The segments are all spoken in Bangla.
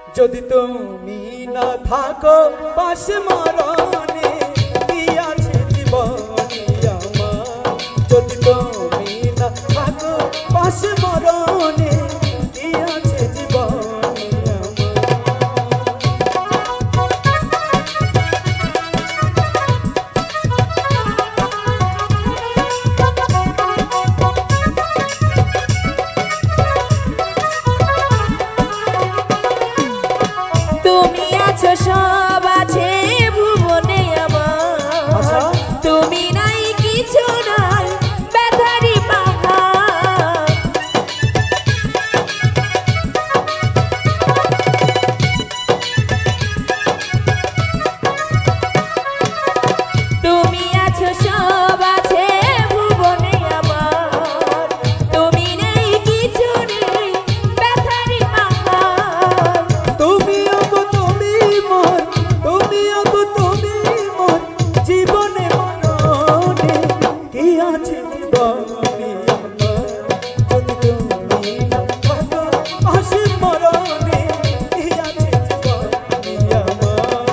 যদি তুমি না থাকো পাশে মরণে কি আছে জীবনে আমার। যদি তুমি না থাকো পাশে মরণে কি আছে জীবনে তুমি আছো সব আছে ভুবনে আমার, তুমি নাই কিছু নাই ব্যথারি পাহাড়। তুমি আছো সব আছে ভুবনে আমার, তুমি নেই কিছু নেই ব্যথারি পাহাড়। তুমি জীবনে মরণে কি আছে জীবনে আমার। যদি তুমি না থাকো পাশে মরণে কি আছে জীবনে আমার।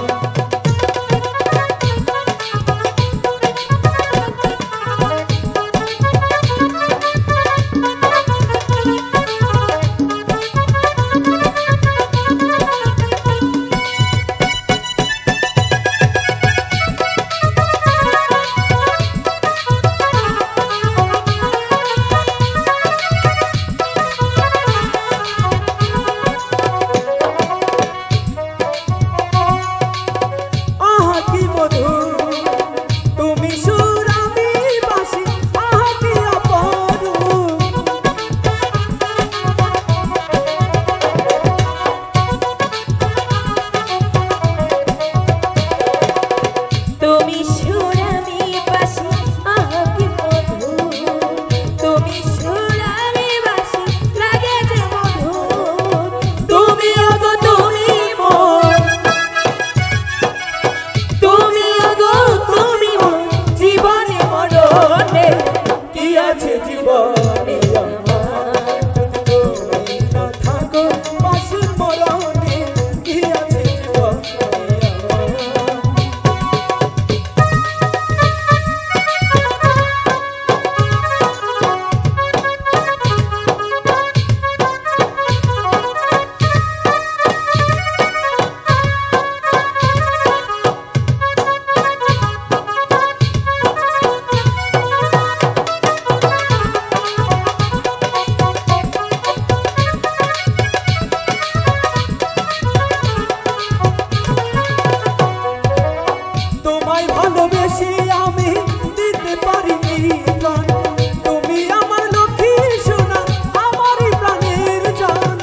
জীবনে আমার যদি না থাকো পাশে মরণে কি আছে জীবনে তোমায় ভালোবেসে আমি দিতে পারিনি প্রাণ। তুমি আমার লক্ষ্মী সোনা আমারই প্রাণের জান।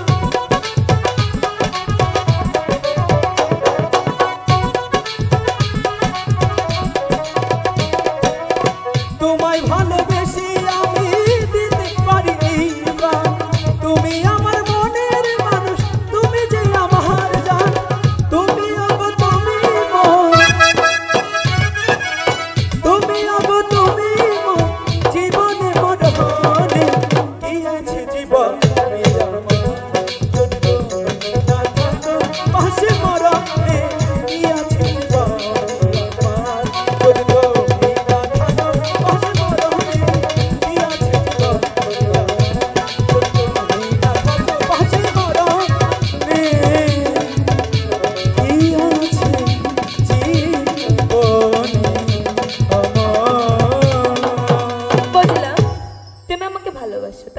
তোমায় ভালোবেসে আমি দিতে পারিনি প্রাণ। তুমি আমার মনের মানুষ, তুমি যে আমার জান। তুমি জীবনে মরণে কি আছে জীবনে আমার। যদি তুমি না থাকো পাশে মরণে কি আছে জীবনে আমার। যদি তুমি না থাকো পাশে মরণে কি আছে জীবনে আমার। যদি তুমি না থাকো পাশে মরণে কি আছে জীবনে আমার। বুঝলাম তুমি আমাকে ভালোবাসো।